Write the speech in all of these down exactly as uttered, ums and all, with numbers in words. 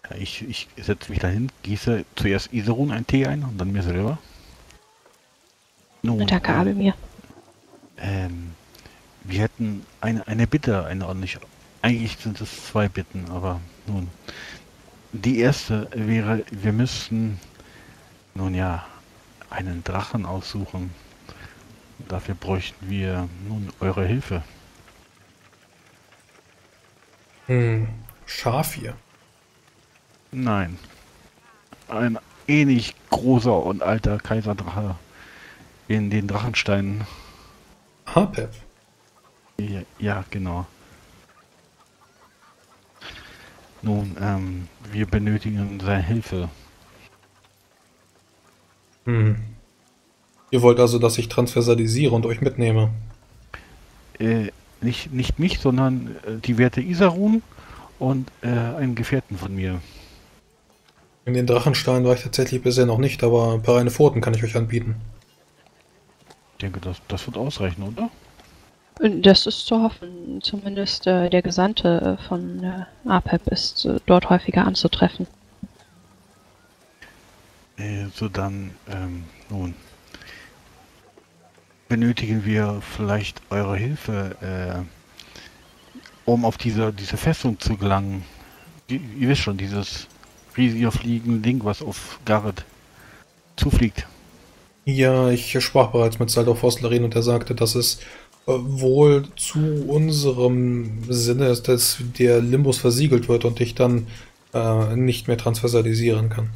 Ja, ich ich setze mich dahin, gieße zuerst Iserun einen Tee ein und dann mir selber. Nun, Danke, äh, Abelmir. ähm, wir hätten eine, eine Bitte, eine ordentliche. Eigentlich sind es zwei Bitten, aber nun. Die erste wäre, wir müssten, nun ja, einen Drachen aussuchen. Dafür bräuchten wir nun eure Hilfe. Hm, Schafir. Nein, ein ähnlich großer und alter Kaiserdrache in den Drachensteinen. Hapep. Ja, ja, genau. Nun, ähm, wir benötigen seine Hilfe. Hm. Ihr wollt also, dass ich transversalisiere und euch mitnehme? Äh, nicht, nicht mich, sondern äh, die Werte Isarun und äh, einen Gefährten von mir. In den Drachenstein war ich tatsächlich bisher noch nicht, aber ein paar reine Pfoten kann ich euch anbieten. Ich denke, das, das wird ausreichen, oder? Das ist zu hoffen. Zumindest äh, der Gesandte äh, von äh, APEP ist äh, dort häufiger anzutreffen. Äh, so dann, ähm, nun, benötigen wir vielleicht eure Hilfe, äh, um auf diese, diese Festung zu gelangen. Ihr, ihr wisst schon, dieses riesige fliegende Ding, was auf Garrett zufliegt. Ja, ich sprach bereits mit Saldor Foslerin und er sagte, dass es äh, wohl zu unserem Sinne ist, dass der Limbus versiegelt wird und ich dann äh, nicht mehr transversalisieren kann.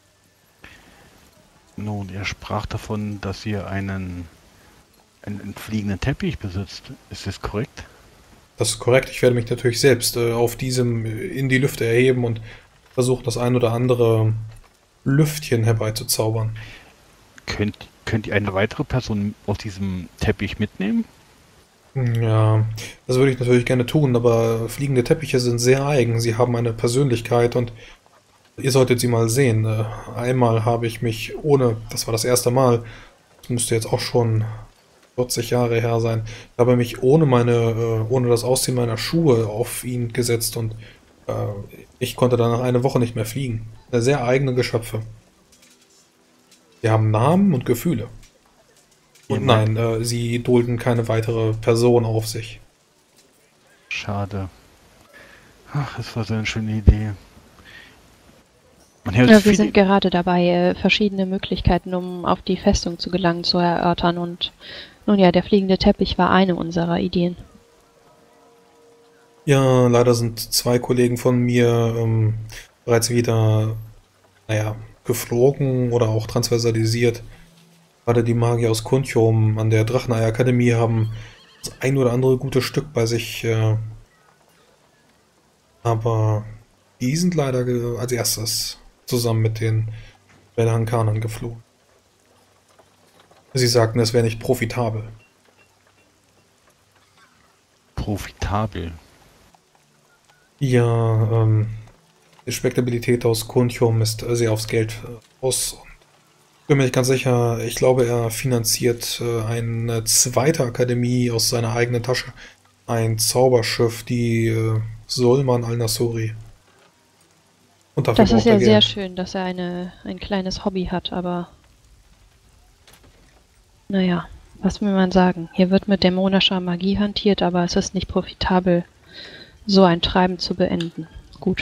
Nun, er sprach davon, dass ihr einen, einen fliegenden Teppich besitzt. Ist das korrekt? Das ist korrekt. Ich werde mich natürlich selbst äh, auf diesem äh, in die Lüfte erheben und versuchen, das ein oder andere Lüftchen herbeizuzaubern. Könnt, könnt ihr eine weitere Person auf diesem Teppich mitnehmen? Ja, das würde ich natürlich gerne tun, aber fliegende Teppiche sind sehr eigen. Sie haben eine Persönlichkeit und ihr solltet sie mal sehen. Äh, Einmal habe ich mich ohne, das war das erste Mal, das müsste jetzt auch schon vierzig Jahre her sein, habe mich ohne meine, äh, ohne das Ausziehen meiner Schuhe auf ihn gesetzt und äh, ich konnte danach eine Woche nicht mehr fliegen. Eine sehr eigene Geschöpfe. Sie haben Namen und Gefühle. Ihr Und meint, nein, äh, sie dulden keine weitere Person auf sich. schade. Ach, das war so eine schöne Idee. Man hört Ja, wir viele. sind gerade dabei, äh, verschiedene Möglichkeiten, um auf die Festung zu gelangen, zu erörtern. Und nun ja, der fliegende Teppich war eine unserer Ideen. Ja, leider sind zwei Kollegen von mir ähm, bereits wieder, naja, geflogen oder auch transversalisiert. Gerade die Magier aus Kuntium an der Drachenei-Akademie haben das ein oder andere gute Stück bei sich, äh, aber die sind leider ge- als erstes zusammen mit den Belhankanern geflohen. Sie sagten, es wäre nicht profitabel. Profitabel. Ja, ähm, die Spektabilität aus Kuntium ist äh, sehr aufs Geld äh, aus. Ich bin mir nicht ganz sicher. Ich glaube, er finanziert äh, eine zweite Akademie aus seiner eigenen Tasche. Ein Zauberschiff, die äh, Sulman al-Nasuri. Und dafür Das ist braucht er ja sehr Geld. schön, dass er eine, ein kleines Hobby hat, aber naja, was will man sagen? Hier wird mit dämonischer Magie hantiert, aber es ist nicht profitabel, so ein Treiben zu beenden. Gut.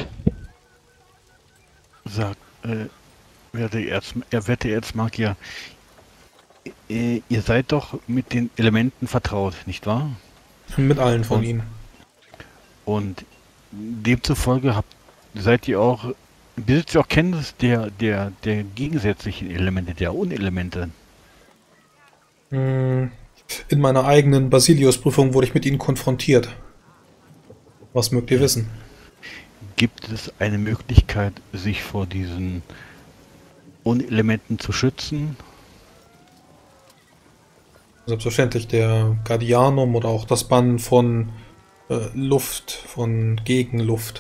Sagt, äh, werte Erz, er werte Erzmagier, äh, ihr seid doch mit den Elementen vertraut, nicht wahr? Mit allen von Und, ihnen. und demzufolge habt, seid ihr auch, besitzt ihr auch Kenntnis der, der, der gegensätzlichen Elemente, der Unelemente. Hm, In meiner eigenen Basilius-Prüfung wurde ich mit ihnen konfrontiert. Was mögt ihr Äh, wissen? gibt es eine Möglichkeit, sich vor diesen Unelementen zu schützen? Selbstverständlich der Guardianum oder auch das Bannen von äh, Luft, von Gegenluft.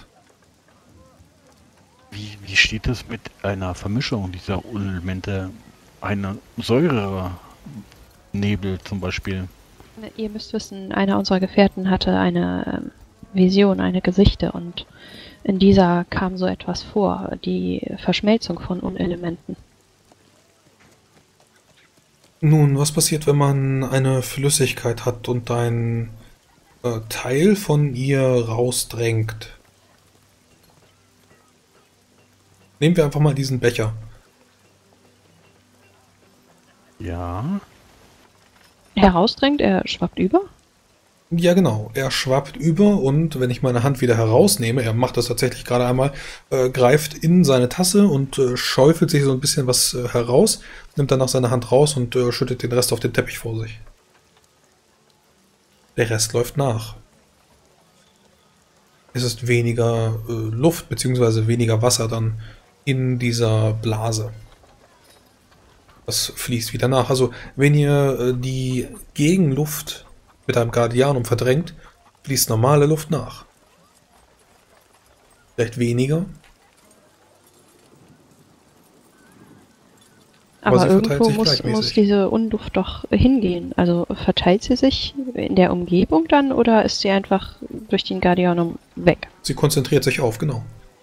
Wie, wie steht es mit einer Vermischung dieser Unelemente? Eine Säure, Nebel zum Beispiel. Ihr müsst wissen, einer unserer Gefährten hatte eine ähm, Vision, eine Gesichte und In dieser kam so etwas vor, die Verschmelzung von Unelementen. Nun, was passiert, wenn man eine Flüssigkeit hat und ein äh, Teil von ihr rausdrängt? Nehmen wir einfach mal diesen Becher. Ja. Herausdrängt, er schwappt über? Ja, genau. Er schwappt über und wenn ich meine Hand wieder herausnehme, er macht das tatsächlich gerade einmal, äh, greift in seine Tasse und äh, schäufelt sich so ein bisschen was äh, heraus, nimmt danach seine Hand raus und äh, schüttet den Rest auf den Teppich vor sich. Der Rest läuft nach. Es ist weniger äh, Luft bzw. weniger Wasser dann in dieser Blase. Das fließt wieder nach. Also wenn ihr äh, die Gegenluft mit einem Guardianum verdrängt, fließt normale Luft nach. Vielleicht weniger. Aber, Aber sie verteilt irgendwo sich muss, gleichmäßig. muss diese Unluft doch hingehen. Also verteilt sie sich in der Umgebung dann oder ist sie einfach durch den Guardianum weg? Sie konzentriert sich auf, genau.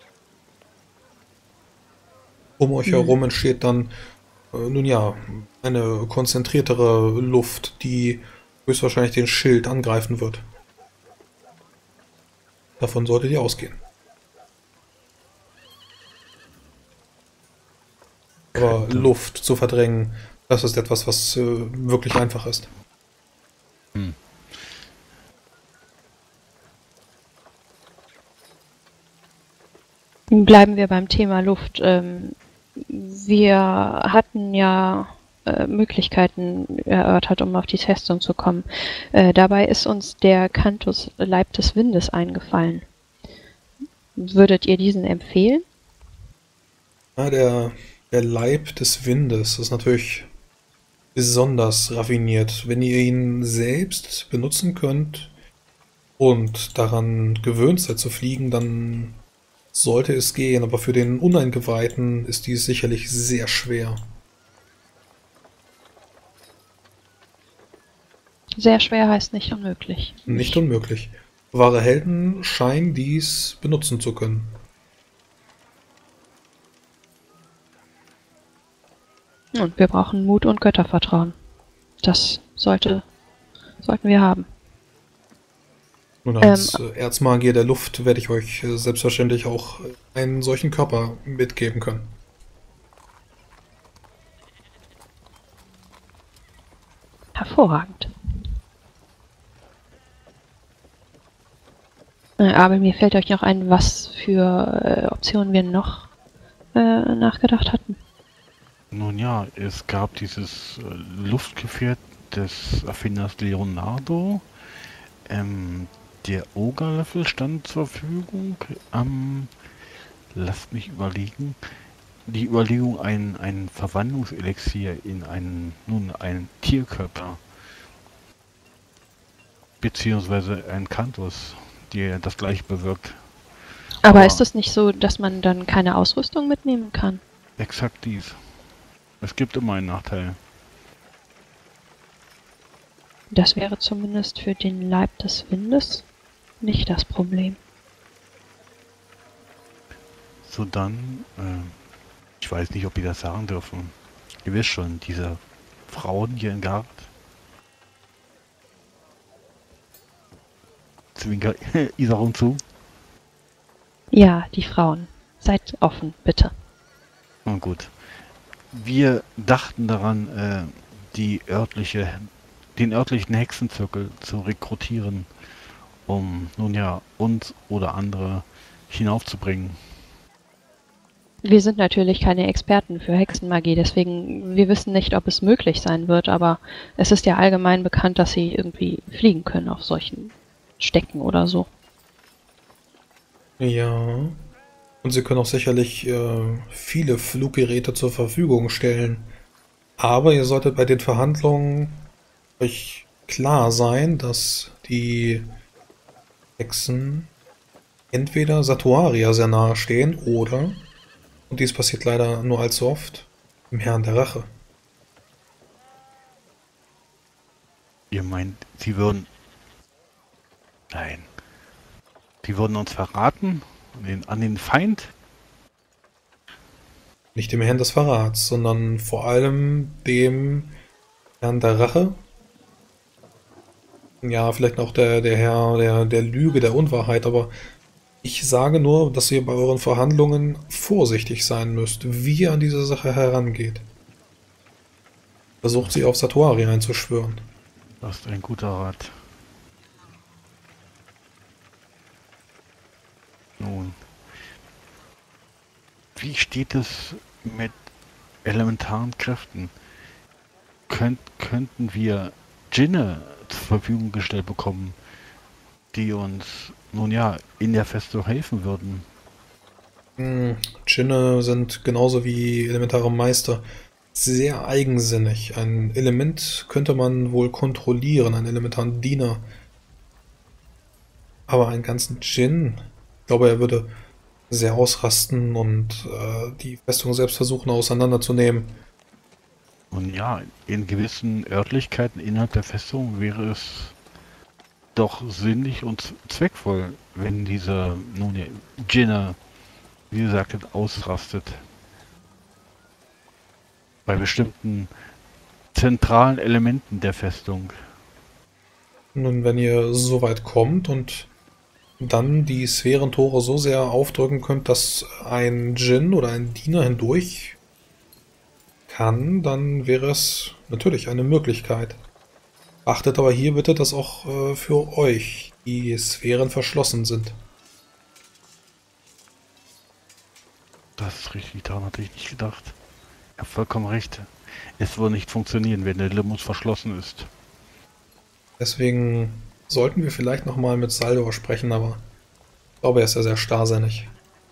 Um euch Hm. herum entsteht dann, äh, nun ja, eine konzentriertere Luft, die höchstwahrscheinlich den Schild angreifen wird. Davon solltet ihr ausgehen. Aber Könnte. Luft zu verdrängen, das ist etwas, was äh, wirklich einfach ist. Hm. Bleiben wir beim Thema Luft. Ähm, wir hatten ja äh, Möglichkeiten erörtert, um auf die Festung zu kommen. Äh, dabei ist uns der Cantus Leib des Windes eingefallen. Würdet ihr diesen empfehlen? Ja, der, der Leib des Windes ist natürlich besonders raffiniert. Wenn ihr ihn selbst benutzen könnt und daran gewöhnt seid zu fliegen, dann sollte es gehen. Aber für den Uneingeweihten ist dies sicherlich sehr schwer. Sehr schwer heißt nicht unmöglich. Nicht unmöglich. Wahre Helden scheinen dies benutzen zu können. Und wir brauchen Mut und Göttervertrauen. Das sollte, sollten wir haben. Und als ähm, Erzmagier der Luft werde ich euch äh, selbstverständlich auch einen solchen Körper mitgeben können. Hervorragend. Äh, aber mir fällt euch noch ein, was für äh, Optionen wir noch äh, nachgedacht hatten. Nun ja, es gab dieses äh, Luftgefährt des Erfinders Leonardo. Ähm, der Ogerlöffel stand zur Verfügung. Ähm, lasst mich überlegen. Die Überlegung, ein, ein Verwandlungselixier in einen, nun, einen Tierkörper, beziehungsweise ein Cantus, der das gleiche bewirkt. Aber, Aber ist es nicht so, dass man dann keine Ausrüstung mitnehmen kann? Exakt dies. Es gibt immer einen Nachteil. Das wäre zumindest für den Leib des Windes nicht das Problem. So dann, äh, ich weiß nicht, ob wir das sagen dürfen. Ihr wisst schon, diese Frauen hier in Gard. Zwinker Isarum zu. Ja, die Frauen. Seid offen, bitte. Na gut. Wir dachten daran, äh, die örtliche, den örtlichen Hexenzirkel zu rekrutieren, um nun ja uns oder andere hinaufzubringen. Wir sind natürlich keine Experten für Hexenmagie, deswegen wir wissen nicht, ob es möglich sein wird, aber es ist ja allgemein bekannt, dass sie irgendwie fliegen können auf solchen Stecken oder so. Ja. Und sie können auch sicherlich äh, viele Fluggeräte zur Verfügung stellen. Aber ihr solltet bei den Verhandlungen euch klar sein, dass die Hexen entweder Satuaria sehr nahe stehen oder, und dies passiert leider nur allzu oft, im Herrn der Rache. Ihr meint, sie würden... Nein. Sie würden uns verraten An den, an den Feind? Nicht dem Herrn des Verrats, sondern vor allem dem Herrn der Rache. Ja, vielleicht auch der, der Herr der, der Lüge, der Unwahrheit, aber ich sage nur, dass ihr bei euren Verhandlungen vorsichtig sein müsst, wie ihr an diese Sache herangeht. Versucht sie auf Satuari einzuschwören. Das ist ein guter Rat. Nun, wie steht es mit elementaren Kräften? Könnt, könnten wir Djinne zur Verfügung gestellt bekommen, die uns, nun ja, in der Festung helfen würden? Hm, Djinne sind genauso wie elementare Meister sehr eigensinnig. Ein Element könnte man wohl kontrollieren, einen elementaren Diener. Aber einen ganzen Djinn, ich glaube, er würde sehr ausrasten und äh, die Festung selbst versuchen auseinanderzunehmen. Und ja, in gewissen Örtlichkeiten innerhalb der Festung wäre es doch sinnlich und zweckvoll, wenn dieser, nun ja, Djinne, wie gesagt, ausrastet. Bei bestimmten zentralen Elementen der Festung. Nun, wenn ihr so weit kommt und dann die Sphärentore so sehr aufdrücken könnt, dass ein Djinn oder ein Diener hindurch kann, dann wäre es natürlich eine Möglichkeit. Achtet aber hier bitte, dass auch äh, für euch die Sphären verschlossen sind. Das ist richtig, daran hatte ich nicht gedacht. Ich habe vollkommen recht. Es würde nicht funktionieren, wenn der Limbus verschlossen ist. Deswegen sollten wir vielleicht nochmal mit Saldor sprechen, aber ich glaube, er ist ja sehr starrsinnig.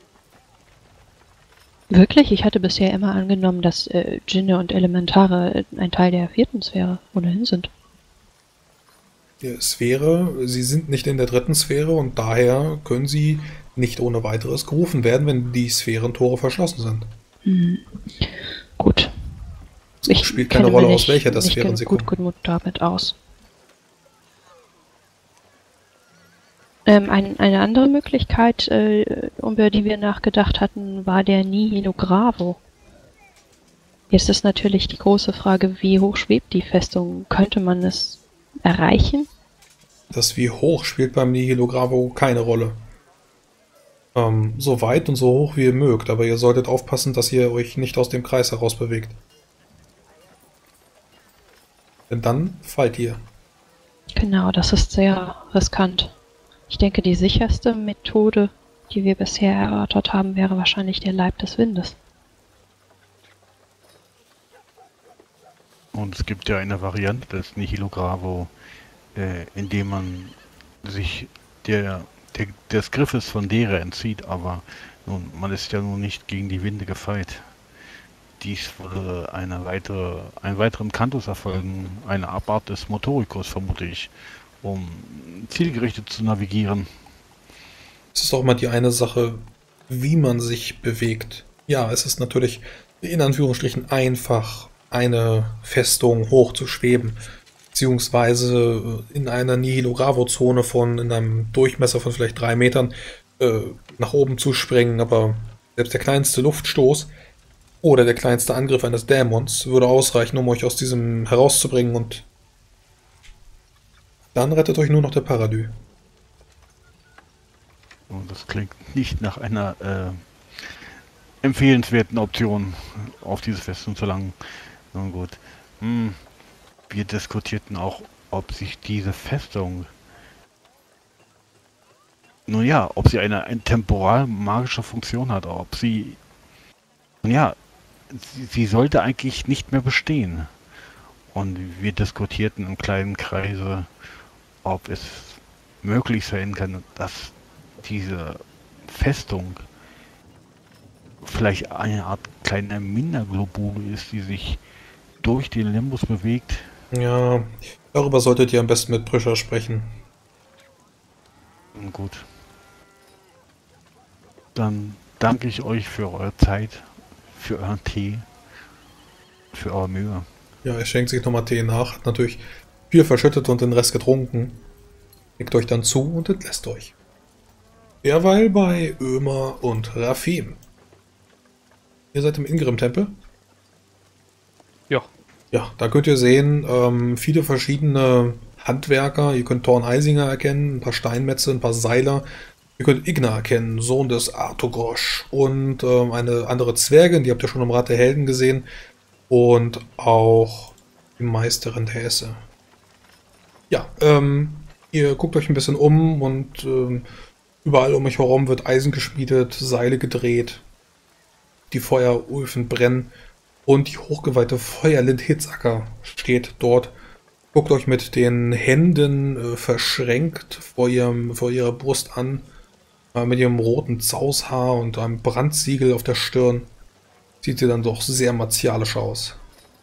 Wirklich? Ich hatte bisher immer angenommen, dass äh, Djinne und Elementare ein Teil der vierten Sphäre ohnehin sind. Die Sphäre, sie sind nicht in der dritten Sphäre und daher können sie nicht ohne weiteres gerufen werden, wenn die Sphärentore verschlossen sind. Hm. Gut. Es spielt keine Rolle, aus welcher der Sphären sie gut kommen. gut damit aus. Ähm, ein, eine andere Möglichkeit, äh, über die wir nachgedacht hatten, war der Nihilo Gravo. Jetzt ist natürlich die große Frage, wie hoch schwebt die Festung? Könnte man es erreichen? Das wie hoch spielt beim Nihilo Gravo keine Rolle. Ähm, so weit und so hoch wie ihr mögt, aber ihr solltet aufpassen, dass ihr euch nicht aus dem Kreis heraus bewegt. Denn dann fallt ihr. Genau, das ist sehr riskant. Ich denke, die sicherste Methode, die wir bisher erörtert haben, wäre wahrscheinlich der Leib des Windes. Und es gibt ja eine Variante des Nihilo Gravo, äh, in dem man sich der, der, des Griffes von Dere entzieht, aber nun, man ist ja nun nicht gegen die Winde gefeit. Dies würde eine weitere, einen weiteren Kantus erfolgen, eine Abart des Motoricus, vermute ich, um zielgerichtet zu navigieren. Es ist auch immer die eine Sache, wie man sich bewegt. Ja, es ist natürlich in Anführungsstrichen einfach, eine Festung hoch zu schweben, beziehungsweise in einer Nihilo Gravo-Zone von, in einem Durchmesser von vielleicht drei Metern äh, nach oben zu springen, aber selbst der kleinste Luftstoß oder der kleinste Angriff eines Dämons würde ausreichen, um euch aus diesem herauszubringen, und dann rettet euch nur noch der Paradis. Und das klingt nicht nach einer äh, empfehlenswerten Option, auf diese Festung zu gelangen. Nun gut. Hm. Wir diskutierten auch, ob sich diese Festung, nun ja, ob sie eine, eine temporal magische Funktion hat, ob sie, nun ja, sie, sie sollte eigentlich nicht mehr bestehen. Und wir diskutierten im kleinen Kreise, ob es möglich sein kann, dass diese Festung vielleicht eine Art kleiner Minderglobule ist, die sich durch den Limbus bewegt. Ja, darüber solltet ihr am besten mit Prischer sprechen. Gut. Dann danke ich euch für eure Zeit, für euren Tee, für eure Mühe. Ja, er schenkt sich nochmal Tee nach, hat natürlich viel verschüttet und den Rest getrunken. Legt euch dann zu und entlässt euch. Derweil bei Ömer und Rafim. Ihr seid im Ingrim-Tempel? Ja. Ja, da könnt ihr sehen, ähm, viele verschiedene Handwerker. Ihr könnt Thorn Eisinger erkennen, ein paar Steinmetze, ein paar Seiler. Ihr könnt Igna erkennen, Sohn des Artogosch. Und ähm, eine andere Zwergin, die habt ihr schon im Rat der Helden gesehen. Und auch die Meisterin der Esse. Ja, ähm, ihr guckt euch ein bisschen um und ähm, überall um euch herum wird Eisen geschmiedet, Seile gedreht. Die Feueröfen brennen. Und die hochgeweihte Feuerlind Hitzacker steht dort. Guckt euch mit den Händen äh, verschränkt vor, ihrem, vor ihrer Brust an. Äh, mit ihrem roten Zaushaar und einem Brandsiegel auf der Stirn. Sieht sie dann doch sehr martialisch aus.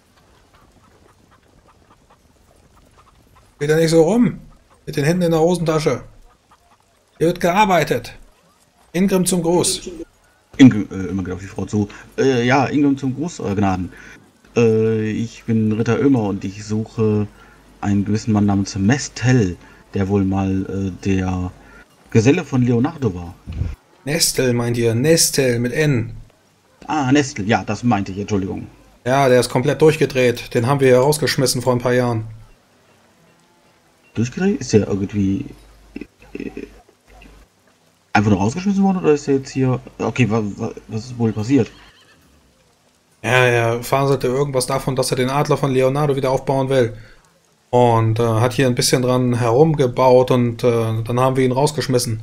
Geht da nicht so rum. Mit den Händen in der Hosentasche. Hier wird gearbeitet. Ingrim zum Gruß. Ingrim, äh, immer geht auf die Frau zu. Äh, ja, Ingrim zum Gruß, euer Gnaden. Äh, ich bin Ritter Ömer und ich suche einen gewissen Mann namens Mestel, der wohl mal äh, der Geselle von Leonardo war. Nestel meint ihr? Nestel mit N. Ah, Nestel, ja, das meinte ich, Entschuldigung. Ja, der ist komplett durchgedreht. Den haben wir ja rausgeschmissen vor ein paar Jahren. Durchgedreht? Ist der irgendwie äh, einfach nur rausgeschmissen worden oder ist er jetzt hier... Okay, wa, wa, was ist wohl passiert? Ja, er faselte irgendwas davon, dass er den Adler von Leonardo wieder aufbauen will. Und äh, hat hier ein bisschen dran herumgebaut und äh, dann haben wir ihn rausgeschmissen.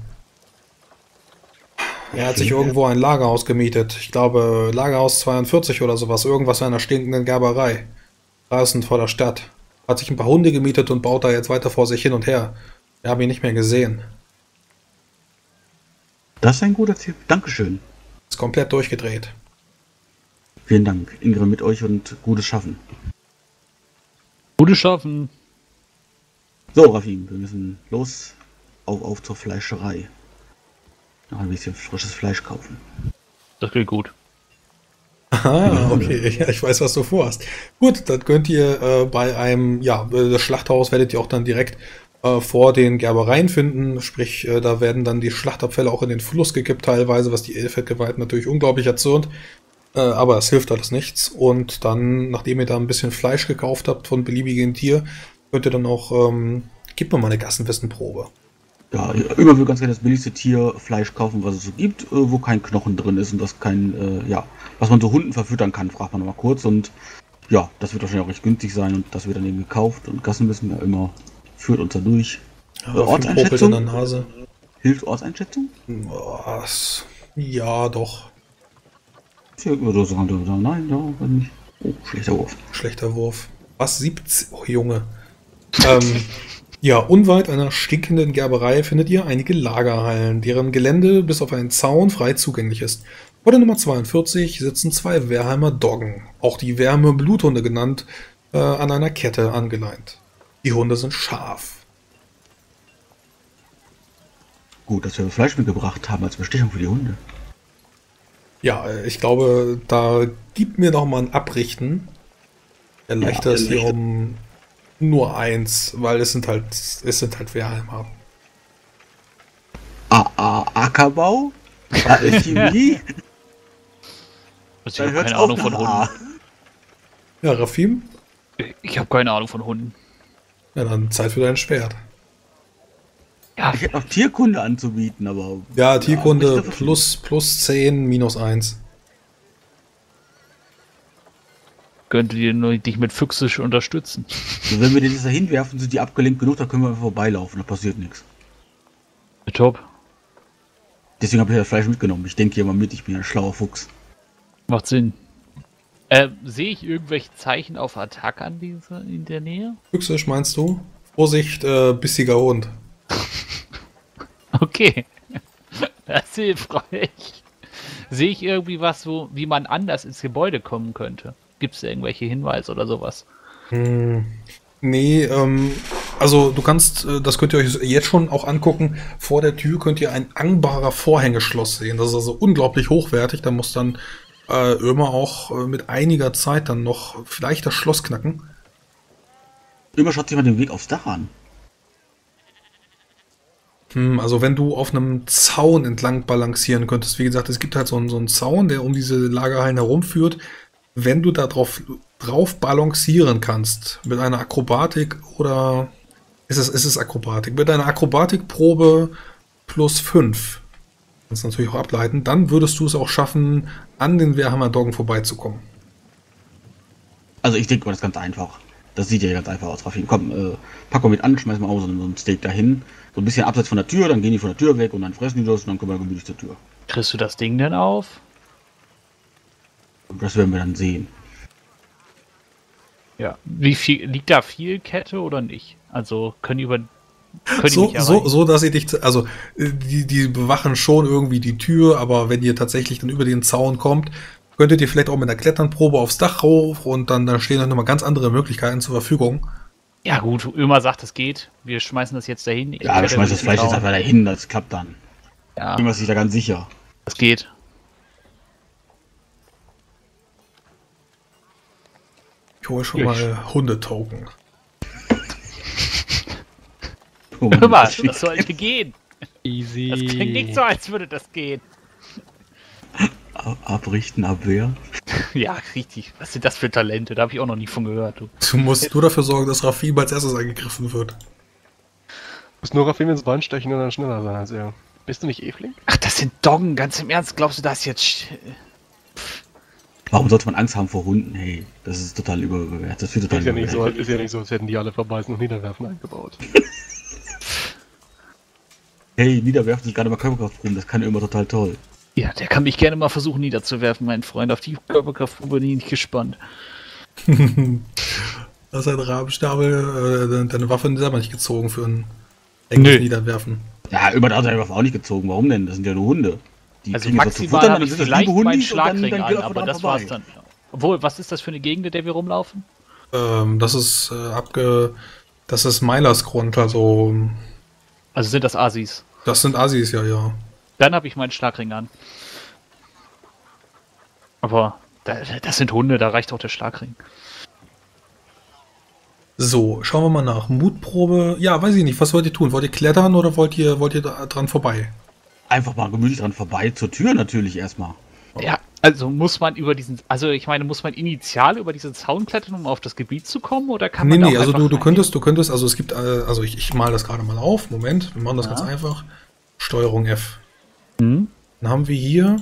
Er hat sich irgendwo ein Lagerhaus gemietet. Ich glaube, Lagerhaus zweiundvierzig oder sowas. Irgendwas in einer stinkenden Gerberei. Draußen vor der Stadt. Hat sich ein paar Hunde gemietet und baut da jetzt weiter vor sich hin und her. Wir haben ihn nicht mehr gesehen. Das ist ein guter Tipp. Dankeschön. Ist komplett durchgedreht. Vielen Dank. Ingrid mit euch und gutes Schaffen. Gutes Schaffen. So, Rafim, wir müssen los. Auf, auf zur Fleischerei. Noch ein bisschen frisches Fleisch kaufen. Das geht gut. Ah, okay. Ja, ich weiß, was du vorhast. Gut, dann könnt ihr äh, bei einem, ja, das Schlachthaus werdet ihr auch dann direkt äh, vor den Gerbereien finden. Sprich, äh, da werden dann die Schlachtabfälle auch in den Fluss gekippt teilweise, was die Elfgeweihten natürlich unglaublich erzürnt. Äh, aber es hilft alles nichts. Und dann, nachdem ihr da ein bisschen Fleisch gekauft habt von beliebigen Tier, könnt ihr dann auch, ähm, gebt mir mal eine Gassenwissenprobe. Ja, immer will ganz gerne das billigste Tier Fleisch kaufen, was es so gibt, äh, wo kein Knochen drin ist und das kein, äh, ja, was man so Hunden verfüttern kann, fragt man nochmal kurz und ja, das wird wahrscheinlich auch recht günstig sein und das wird dann eben gekauft und Gassenwissen ja immer führt uns da durch. Ja, äh, Ortseinschätzung? in der Nase. Hilft Ortseinschätzung? Was? Ja, doch. Ich würde sagen, nein, ja, wenn nicht. Oh, schlechter Wurf. Schlechter Wurf. Was? siebzehn? Oh, Junge. ähm, ja, unweit einer stinkenden Gerberei findet ihr einige Lagerhallen, deren Gelände bis auf einen Zaun frei zugänglich ist. Vor der Nummer zweiundvierzig sitzen zwei Wehrheimer Doggen, auch die Wärme Bluthunde genannt, äh, an einer Kette angeleint. Die Hunde sind scharf. Gut, dass wir Fleisch mitgebracht haben als Bestechung für die Hunde. Ja, äh, ich glaube, da gibt mir noch mal ein Abrichten. Erleichtert es hier um nur eins, weil es sind halt, es sind halt Wehrheimer. A A Ackerbau? Alchemie? Ich habe keine Ahnung von Hunden. Ja, Rafim? Ich habe keine Ahnung von Hunden. Ja, dann Zeit für dein Schwert. Ja, Ich hätte noch Tierkunde anzubieten, aber... Ja, Tierkunde Ja, plus, plus zehn, minus eins. könnte die nur dich mit Füchsisch unterstützen. Also wenn wir die da hinwerfen, sind die abgelenkt genug, da können wir einfach vorbeilaufen, da passiert nichts. Top. Deswegen habe ich das Fleisch mitgenommen. Ich denke hier mal mit, ich bin ein schlauer Fuchs. Macht Sinn. Äh, sehe ich irgendwelche Zeichen auf Attacke an dieser in der Nähe? Füchsisch meinst du? Vorsicht, äh, bissiger Hund. Okay. Das ist hilfreich. Sehe ich irgendwie was, wo, wie man anders ins Gebäude kommen könnte? Gibt es irgendwelche Hinweise oder sowas? Hm, nee, ähm, also du kannst, äh, das könnt ihr euch jetzt schon auch angucken, vor der Tür könnt ihr ein angbarer Vorhängeschloss sehen. Das ist also unglaublich hochwertig, da muss dann äh, Ömer auch äh, mit einiger Zeit dann noch vielleicht das Schloss knacken. Immer schaut sich mal den Weg aufs Dach an. Hm, Also wenn du auf einem Zaun entlang balancieren könntest, wie gesagt, es gibt halt so einen, so einen Zaun, der um diese Lagerhallen herumführt. Wenn du da drauf, drauf balancieren kannst, mit einer Akrobatik oder ist es, ist es Akrobatik, mit einer Akrobatikprobe plus fünf, kannst du natürlich auch ableiten, dann würdest du es auch schaffen, an den Wehrhammer-Doggen vorbeizukommen. Also ich denke mal, das ist ganz einfach. Das sieht ja ganz einfach aus, Raffi. Komm, äh, pack mal mit an, schmeiß mal auch so ein Steak dahin. So ein bisschen abseits von der Tür, dann gehen die von der Tür weg und dann fressen die das und dann kommen wir gemütlich zur Tür. Kriegst du das Ding denn auf? Und das werden wir dann sehen. Ja. Wie viel, liegt da viel Kette oder nicht? Also können die über... Können die So, nicht so, erreichen? so, dass sie dich, also äh, die, die bewachen schon irgendwie die Tür, aber wenn ihr tatsächlich dann über den Zaun kommt, könntet ihr vielleicht auch mit einer Kletternprobe aufs Dach rauf und dann da stehen dann nochmal ganz andere Möglichkeiten zur Verfügung. Ja gut, Ömer sagt, es geht. Wir schmeißen das jetzt dahin. Ich Ja, wir werde schmeißen das nicht Fleisch jetzt schauen. einfach dahin, das klappt dann. Ja, Irgendwas ist sich da ganz sicher. das geht. Ich hole schon Ich- mal Hundetoken. Oh, Ömer, das das sollte gehen. Easy. Das klingt nicht so, als würde das gehen. Ab- Abrichten, Abwehr. Ja, richtig. Was sind das für Talente? Da habe ich auch noch nie von gehört. Du. Du musst nur dafür sorgen, dass Rafim als erstes angegriffen wird. Muss nur Raffin ins Bein stechen und dann schneller sein als er. Bist du nicht eh flink? Ach, das sind Doggen. Ganz im Ernst, glaubst du das jetzt? sch- Warum sollte man Angst haben vor Hunden? Hey, das ist total überbewertet. Das wird total Ist ja, nicht so, überbewertet. ist ja nicht so, als hätten die alle verbeißen und niederwerfen eingebaut. Hey, niederwerfen sind gerade mal Körperkraftproben, das kann immer total toll. Ja, der kann mich gerne mal versuchen niederzuwerfen, mein Freund. Auf die Körperkraftprobe bin ich nicht gespannt. Das ist ein Rabenstapel, äh, deine Waffe ist aber nicht gezogen für ein enges Nö. Ja, Niederwerfen. über der Waffe auch nicht gezogen. Warum denn? Das sind ja nur Hunde. Die Also kriegen jetzt was zu maximal futtern, habe dann ich sind das vielleicht liebe meinen Hundis und dann- Schlagring dann an, geht das aber dran das vorbei. war's dann. Obwohl, was ist das für eine Gegend, in der wir rumlaufen? Ähm, das ist äh, abge... Das ist Meilers Grund, also... Also sind das Asis. Das sind Assis, ja, ja. Dann habe ich meinen Schlagring an. Aber da- das sind Hunde, da reicht auch der Schlagring. So, schauen wir mal nach. Mutprobe. Ja, weiß ich nicht. Was wollt ihr tun? Wollt ihr klettern oder wollt ihr, wollt ihr da dran vorbei? Einfach mal gemütlich dran vorbei, zur Tür natürlich erstmal. Ja, also muss man über diesen, also ich meine, muss man initial über diesen Zaun klettern, um auf das Gebiet zu kommen, oder kann Nee, man da nee, auch also einfach du, du reingehen? könntest, du könntest, also es gibt, äh, also ich, ich male das gerade mal auf. Moment, wir machen das Ja. ganz einfach. Steuerung F. Hm? Dann haben wir hier,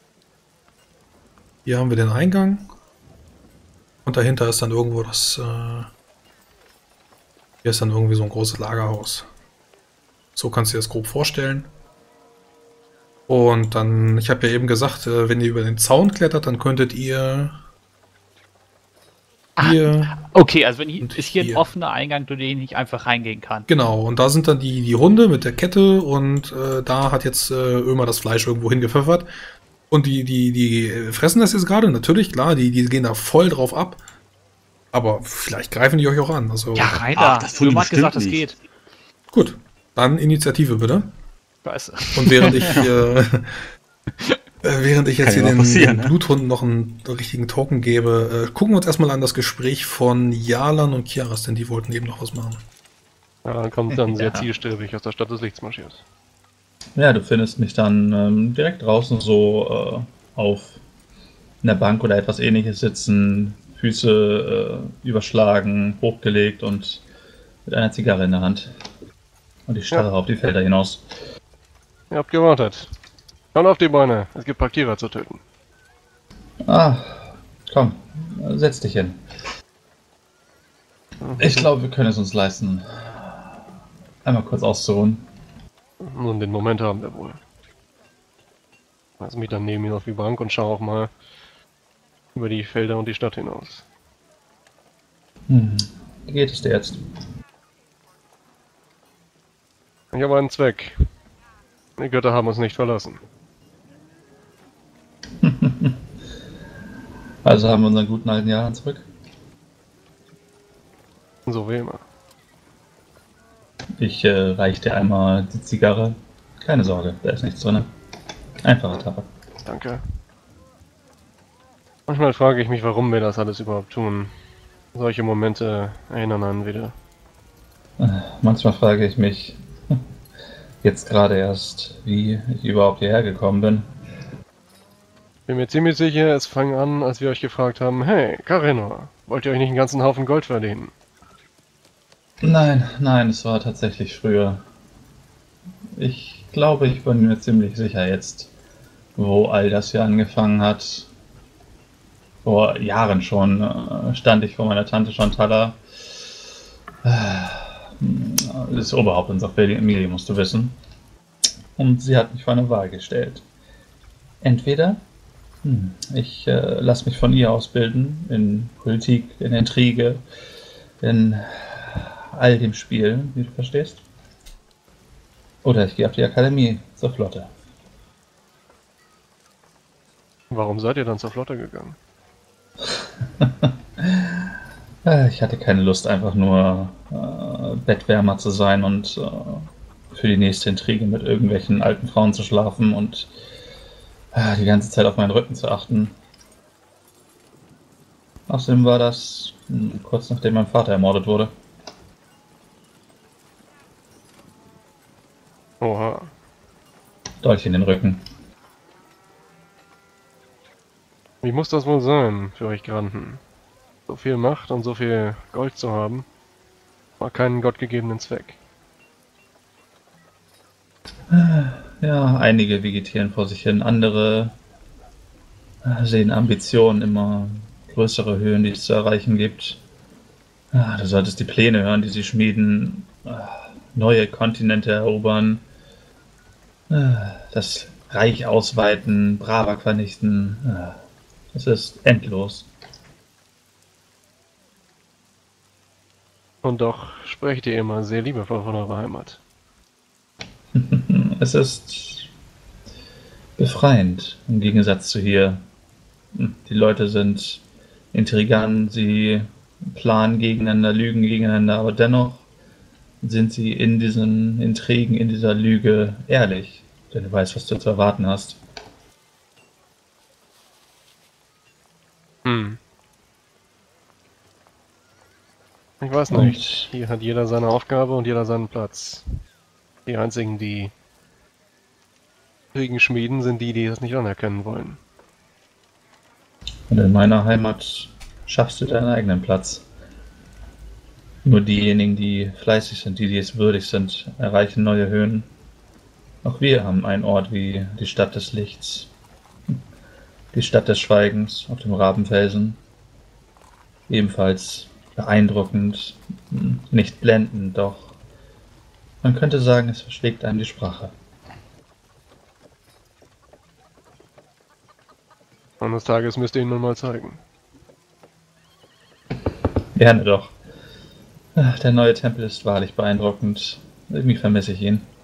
hier haben wir den Eingang. Und dahinter ist dann irgendwo das, äh, hier ist dann irgendwie so ein großes Lagerhaus. So kannst du dir das grob vorstellen. Und dann, ich habe ja eben gesagt, äh, wenn ihr über den Zaun klettert, dann könntet ihr hier, Okay, also wenn hier, Und ist hier ein hier. offener Eingang, durch den ich einfach reingehen kann. genau, und da sind dann die, die Hunde mit der Kette und äh, da hat jetzt äh, Ömer das Fleisch irgendwo hingepfeffert. Und die, die, die äh, fressen das jetzt gerade, natürlich, klar, die, die gehen da voll drauf ab. Aber vielleicht greifen die euch auch an. Also Ja, rein Ach, da. das tun die Ömer hat bestimmt gesagt, es nicht. geht. gut, dann Initiative bitte. Scheiße. Und während ich, äh, äh, während ich jetzt Kann hier ja mal den, passieren, den ne? Bluthunden noch einen richtigen Token gebe, äh, gucken wir uns erstmal an das Gespräch von Jalan und Kiaras, denn die wollten eben noch was machen. Ja, dann kommt dann sehr Ja. zielstrebig aus der Stadt des Lichts marschiert. Ja, du findest mich dann ähm, direkt draußen so äh, auf einer Bank oder etwas ähnliches sitzen, Füße äh, überschlagen, hochgelegt und mit einer Zigarre in der Hand. Und ich starre Ja. auf die Felder hinaus. Ihr habt gewartet. Schaut auf die Beine, es gibt Paktierer zu töten. Ah, komm, setz dich hin. Ich glaube, wir können es uns leisten, einmal kurz auszuruhen. Nun, den Moment haben wir wohl. Lass mich dann neben ihn auf die Bank und schau auch mal über die Felder und die Stadt hinaus. Hm. Wie geht es dir jetzt? Ich habe einen Zweck. Die Götter haben uns nicht verlassen. Also haben wir unseren guten alten Jahren zurück. So wie immer. Ich äh, reiche dir einmal die Zigarre. Keine Sorge, da ist nichts drin. Einfacher Tabak. Danke. Manchmal frage ich mich, warum wir das alles überhaupt tun. Solche Momente erinnern einen wieder. Äh, Manchmal frage ich mich, jetzt gerade erst, wie ich überhaupt hierher gekommen bin. Bin mir ziemlich sicher, es fang an, als wir euch gefragt haben, hey, Carina, wollt ihr euch nicht einen ganzen Haufen Gold verdienen? Nein, nein, es war tatsächlich früher. Ich glaube, ich bin mir ziemlich sicher jetzt, wo all das hier angefangen hat. Vor Jahren schon äh, stand ich vor meiner Tante Chantala. Das ist Oberhaupt unserer Familie, musst du wissen. Und sie hat mich vor eine Wahl gestellt. Entweder hm, ich äh, lasse mich von ihr ausbilden in Politik, in Intrige, in all dem Spiel, wie du verstehst. Oder ich gehe auf die Akademie zur Flotte. Warum seid ihr dann zur Flotte gegangen? Ich hatte keine Lust, einfach nur äh, Bettwärmer zu sein und äh, für die nächste Intrige mit irgendwelchen alten Frauen zu schlafen und äh, die ganze Zeit auf meinen Rücken zu achten. Außerdem war das mh, kurz nachdem mein Vater ermordet wurde. Oha. Dolch in den Rücken. Wie muss das wohl sein für euch Granden? So viel Macht und so viel Gold zu haben, war keinen gottgegebenen Zweck. Ja, einige vegetieren vor sich hin, andere äh, sehen Ambitionen, immer größere Höhen, die es zu erreichen gibt. Ja, du solltest die Pläne hören, die sie schmieden, äh, neue Kontinente erobern, äh, das Reich ausweiten, Bravak vernichten. Äh, es ist endlos. Und doch sprecht ihr immer sehr liebevoll von eurer Heimat. Es ist befreiend, im Gegensatz zu hier. Die Leute sind intrigant, sie planen gegeneinander, lügen gegeneinander, aber dennoch sind sie in diesen Intrigen, in dieser Lüge ehrlich, denn du weißt, was du zu erwarten hast. Hm. Ich weiß nicht. Hier hat jeder seine Aufgabe und jeder seinen Platz. Die einzigen, die Kriegen schmieden, sind die, die das nicht anerkennen wollen. Und in meiner Heimat schaffst du deinen eigenen Platz. Nur diejenigen, die fleißig sind, die, die es würdig sind, erreichen neue Höhen. Auch wir haben einen Ort wie die Stadt des Lichts, die Stadt des Schweigens auf dem Rabenfelsen. Ebenfalls beeindruckend, nicht blendend, doch man könnte sagen, es verschlägt einem die Sprache. Eines Tages müsst ihr ihn nun mal zeigen. Gerne doch. Ach, der neue Tempel ist wahrlich beeindruckend. Irgendwie vermisse ich ihn.